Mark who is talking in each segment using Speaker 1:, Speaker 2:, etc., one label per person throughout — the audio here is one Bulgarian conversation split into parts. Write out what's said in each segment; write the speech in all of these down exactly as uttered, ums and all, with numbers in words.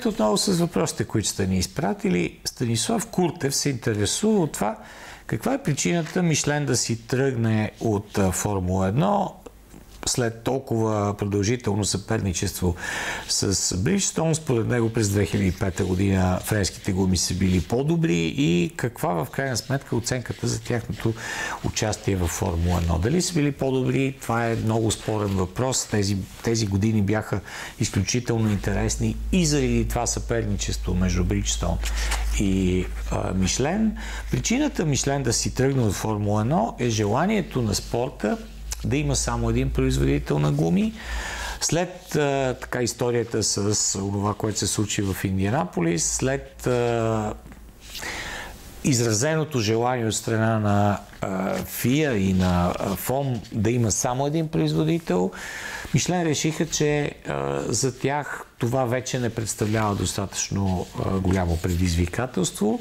Speaker 1: Продължавайте отново с въпросите, които сте ни изпратили. Станислав Куртев се интересува от това каква е причината Мишлен да си тръгне от Формула едно след толкова продължително съперничество с Бриджстоун. Според него през две хиляди и пета година френските гуми са били по-добри и каква в крайна сметка оценката за тяхното участие в Формула едно. Дали са били по-добри? Това е много спорен въпрос. Тези, тези години бяха изключително интересни и заради това съперничество между Бриджстоун и а, Мишлен. Причината Мишлен да си тръгне от Формула едно е желанието на спорта да има само един производител на гуми. След а, така историята с това, което се случи в Индианаполис, след а, изразеното желание от страна на а, ФИА и на а, ФОМ да има само един производител, Мишлен решиха, че а, за тях това вече не представлява достатъчно а, голямо предизвикателство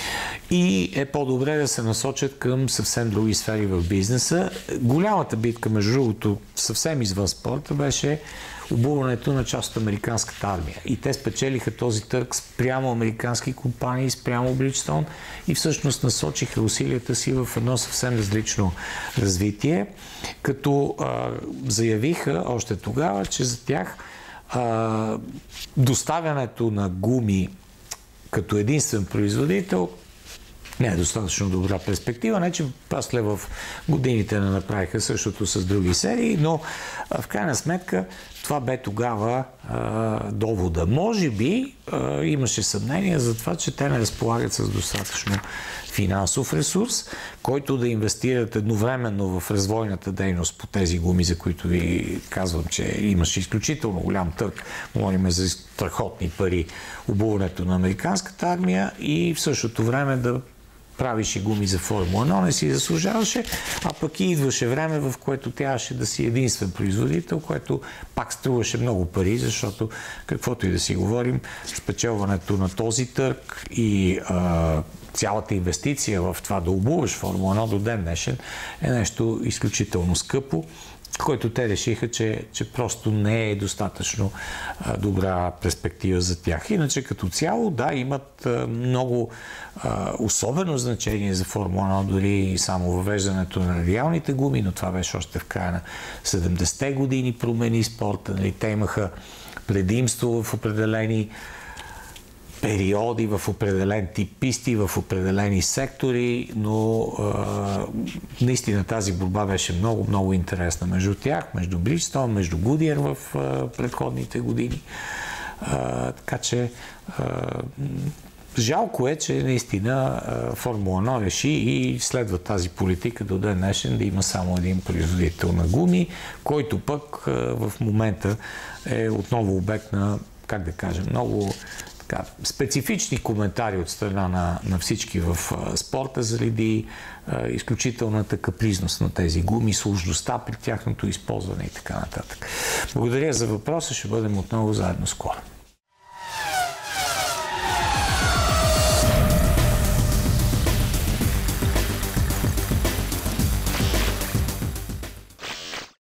Speaker 1: и е по-добре да се насочат към съвсем други сфери в бизнеса. Голямата битка, между другото, съвсем извън спорта, беше обуването на част от американската армия. И те спечелиха този търг спрямо американски компании, спрямо Бриджстоун и всъщност насочиха усилията си в едно съвсем различно развитие, като а, заявиха още тогава, че за тях а, доставянето на гуми като единствен производител не е достатъчно добра перспектива. Не, че после в годините не направиха същото с други серии, но в крайна сметка това бе тогава а, довода. Може би а, имаше съмнение за това, че те не разполагат с достатъчно финансов ресурс, който да инвестират едновременно в развойната дейност по тези гуми, за които ви казвам, че имаше изключително голям търг. Говорим за страхотни пари обуването на американската армия и в същото време да правиш и гуми за Формула едно, не си заслужаваше, а пък и идваше време, в което трябваше да си единствен производител, което пак струваше много пари, защото каквото и да си говорим, спечелването на този търг и а, цялата инвестиция в това да обуваш Формула едно до ден днешен е нещо изключително скъпо, който те решиха, че, че просто не е достатъчно а, добра перспектива за тях. Иначе като цяло, да, имат а, много а, особено значение за Формула едно, дори и само въвеждането на радиалните гуми, но това беше още в края на седемдесетте години, промени спорта. Нали? Те имаха предимство в определени периоди, в определен тип писти, в определени сектори, но а, наистина тази борба беше много, много интересна между тях, между Бриджстоун, между Гудиер в а, предходните години. А, така че а, жалко е, че наистина а, Формула едно реши и следва тази политика до ден днешен да има само един производител на гуми, който пък а, в момента е отново обект на, как да кажем, много така, специфични коментари от страна на, на всички в а, спорта заради а, изключителната капризност на тези гуми, сложността при тяхното използване и така нататък. Благодаря за въпроса, ще бъдем отново заедно скоро.